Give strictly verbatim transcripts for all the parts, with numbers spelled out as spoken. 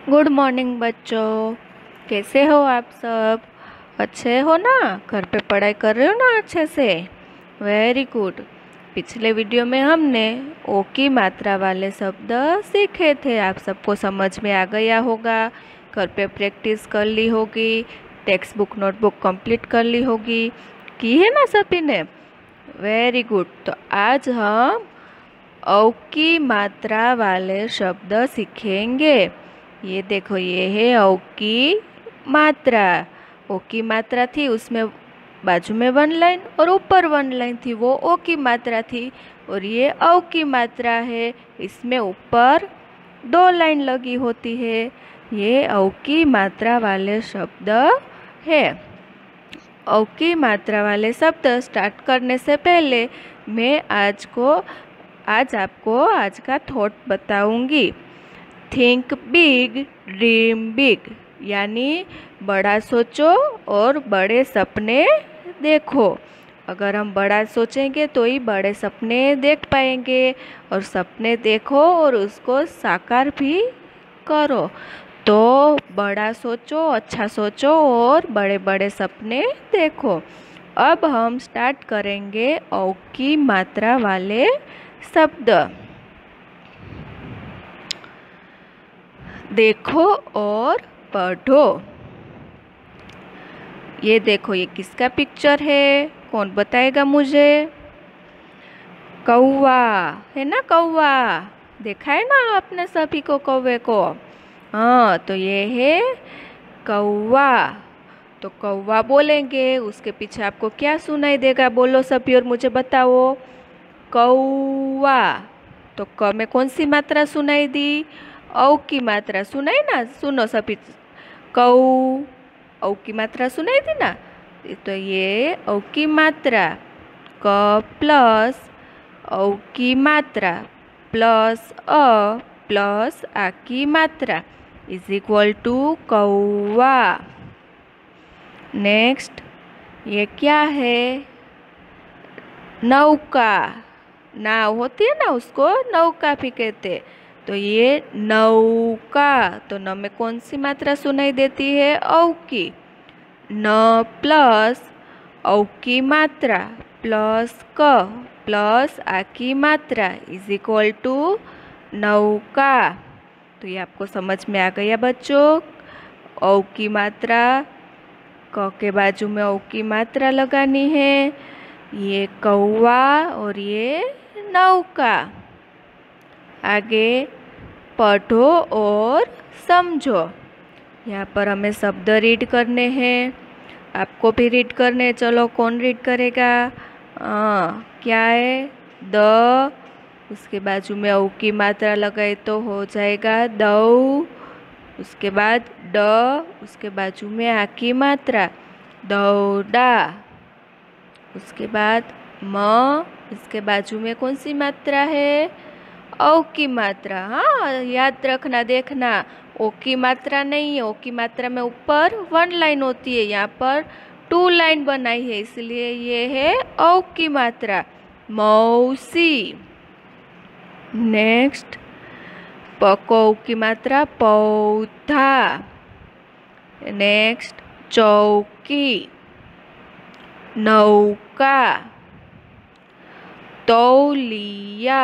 Good morning बच्चों। कैसे हो आप सब? अच्छे हो ना? घर पे पढ़ाई कर रहे हो ना अच्छे से? Very good. पिछले वीडियो में हमने ओ की मात्रा वाले शब्द सीखे थे। आप सबको समझ में आ गया होगा। घर पे प्रैक्टिस कर ली होगी। टेक्स्ट बुक नोटबुक कंप्लीट कर ली होगी। की है ना सभी ने? Very good. तो आज हम औ की मात्रा वाले शब्द सीखेंगे। ये देखो, ये है औ की मात्रा। ओ की मात्रा थी, उसमें बाजू में वन लाइन और ऊपर वन लाइन थी, वो ओ की मात्रा थी। और ये औ की मात्रा है, इसमें ऊपर दो लाइन लगी होती है। ये औ की मात्रा वाले शब्द है। औ की मात्रा वाले शब्द स्टार्ट करने से पहले मैं आज को आज आपको आज का थॉट बताऊंगी। थिंक बिग, ड्रीम बिग, यानी बड़ा सोचो और बड़े सपने देखो। अगर हम बड़ा सोचेंगे तो ही बड़े सपने देख पाएंगे। और सपने देखो और उसको साकार भी करो। तो बड़ा सोचो, अच्छा सोचो और बड़े बड़े सपने देखो। अब हम स्टार्ट करेंगे औ की मात्रा वाले शब्द। देखो और पढ़ो। ये देखो, ये किसका पिक्चर है? कौन बताएगा मुझे? कौवा है ना? कौवा देखा है ना आपने सभी को, कौवे को? हाँ, तो ये है कौवा। तो कौवा बोलेंगे, उसके पीछे आपको क्या सुनाई देगा? बोलो सभी और मुझे बताओ। कौवा। तो क में कौन सी मात्रा सुनाई दी? औ की मात्रा सुनाई ना? सुनो सभी, कौ औ की मात्रा सुनाई दी ना? तो ये औ की मात्रा। क प्लस औ की मात्रा प्लस अ प्लस आ की मात्रा इज इक्वल टू कौवा। नेक्स्ट, ये क्या है? नौका। नाव होती है ना, उसको नौका भी कहते। तो ये नौका। तो न में कौन सी मात्रा सुनाई देती है? औ की। न प्लस औ की मात्रा प्लस क प्लस आ की मात्रा इज इक्वल टू नौका। तो ये आपको समझ में आ गया बच्चों? औ की मात्रा, क के बाजू में औ की मात्रा लगानी है। ये कौवा और ये नौका। आगे पढ़ो और समझो। यहाँ पर हमें शब्द रीड करने हैं। आपको भी रीड करने। चलो, कौन रीड करेगा? आ, क्या है? द, उसके बाजू में औ की मात्रा लगाए तो हो जाएगा दौ। उसके बाद ड, उसके बाजू में आ की मात्रा दौड़ा। उसके बाद म, इसके बाजू में कौन सी मात्रा है? औ की मात्रा। हाँ, याद रखना, देखना। ओ की मात्रा नहीं है। ओ की मात्रा में ऊपर वन लाइन होती है, यहाँ पर टू लाइन बनाई है, इसलिए ये है औ की मात्रा। मौसी। नेक्स्ट, प को औ की मात्रा पौधा। नेक्स्ट, चौकी, नौका, तौलिया,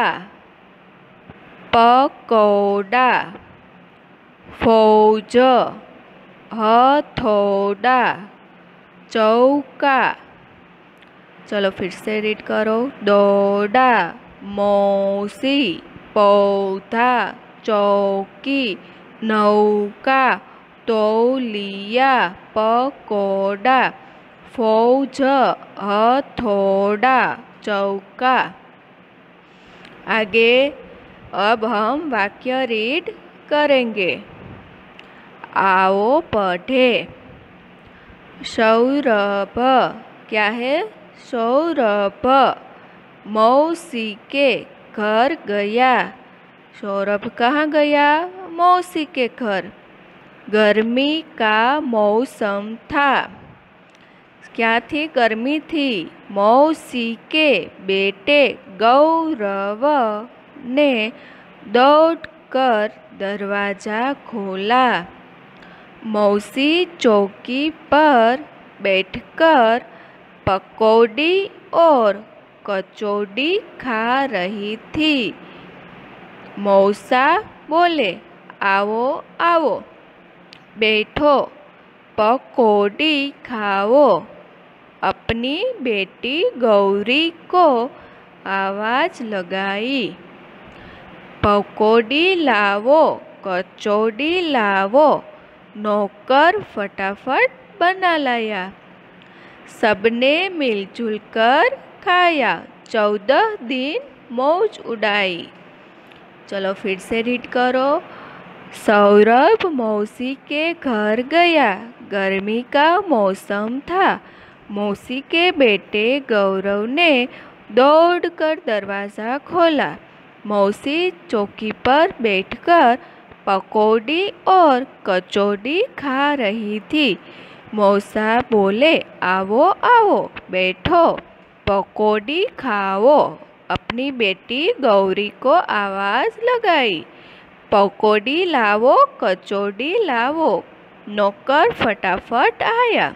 पकौड़ा, फौज, हथौड़ा, चौका। चलो फिर से रीड करो। दौड़ा, मौसी, पौधा, चौकी, नौका, तौलिया, पकौड़ा, फौज, हथौड़ा, चौका। आगे अब हम वाक्य रीड करेंगे। आओ पढ़े। सौरभ। क्या है? सौरभ मौसी के घर गया। सौरभ कहाँ गया? मौसी के घर। गर्मी का मौसम था। क्या थी? गर्मी थी। मौसी के बेटे गौरव ने दौड़ कर दरवाज़ा खोला। मौसी चौकी पर बैठकर पकौड़ी और कचौड़ी खा रही थी। मौसा बोले, आओ आओ, बैठो, पकौड़ी खाओ। अपनी बेटी गौरी को आवाज़ लगाई, पकौड़ी लावो, कचौड़ी लावो। नौकर फटाफट बना लाया। सबने मिलजुल कर खाया। चौदह दिन मौज उड़ाई। चलो फिर से रीड करो। सौरभ मौसी के घर गया। गर्मी का मौसम था। मौसी के बेटे गौरव ने दौड़कर दरवाज़ा खोला। मौसी चौकी पर बैठकर पकौड़ी और कचौड़ी खा रही थी। मौसा बोले, आओ आओ, बैठो, पकौड़ी खाओ। अपनी बेटी गौरी को आवाज़ लगाई, पकौड़ी लावो, कचौड़ी लावो। नौकर फटाफट आया।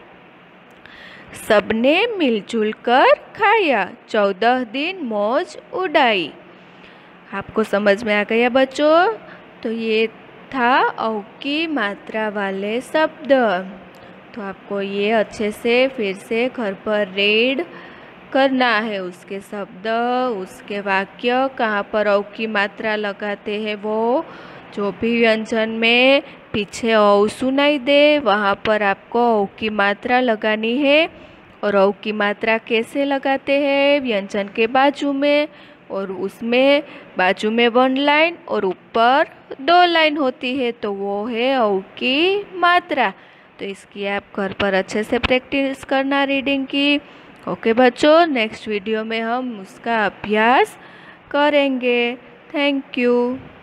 सबने मिलजुल कर खाया। चौदह दिन मौज उड़ाई। आपको समझ में आ गया बच्चों? तो ये था औ की मात्रा वाले शब्द। तो आपको ये अच्छे से फिर से घर पर रीड करना है। उसके शब्द, उसके वाक्य, कहाँ पर औ की मात्रा लगाते हैं वो। जो भी व्यंजन में पीछे औ सुनाई दे वहाँ पर आपको औ की मात्रा लगानी है। और औ की मात्रा कैसे लगाते हैं? व्यंजन के बाजू में, और उसमें बाजू में वन लाइन और ऊपर दो लाइन होती है, तो वो है औ की मात्रा। तो इसकी आप घर पर अच्छे से प्रैक्टिस करना रीडिंग की। ओके बच्चों, नेक्स्ट वीडियो में हम उसका अभ्यास करेंगे। Thank you.